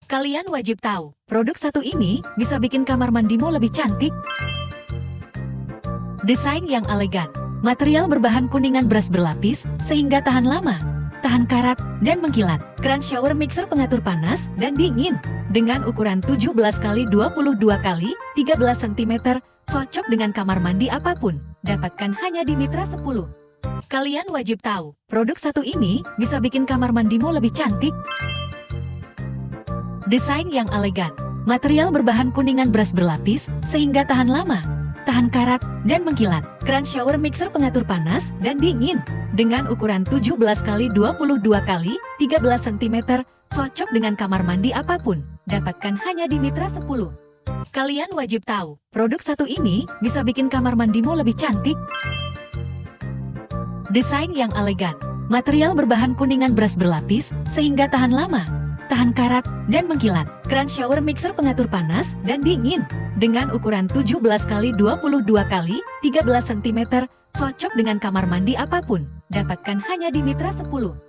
Kalian wajib tahu, produk satu ini bisa bikin kamar mandimu lebih cantik. Desain yang elegan, material berbahan kuningan beras berlapis sehingga tahan lama, tahan karat, dan mengkilat. Keran shower mixer pengatur panas dan dingin dengan ukuran 17 x 22 x 13 cm, cocok dengan kamar mandi apapun. Dapatkan hanya di Mitra 10. Kalian wajib tahu, produk satu ini bisa bikin kamar mandimu lebih cantik. Desain yang elegan, material berbahan kuningan beras berlapis sehingga tahan lama, tahan karat, dan mengkilat. Keran shower mixer pengatur panas dan dingin dengan ukuran 17 x 22 x 13 cm, cocok dengan kamar mandi apapun. Dapatkan hanya di Mitra 10. Kalian wajib tahu, produk satu ini bisa bikin kamar mandimu lebih cantik. Desain yang elegan, material berbahan kuningan beras berlapis sehingga tahan lama, tahan karat, dan mengkilat. Keran shower mixer pengatur panas dan dingin dengan ukuran 17 x 22 x 13 cm, cocok dengan kamar mandi apapun. Dapatkan hanya di Mitra 10.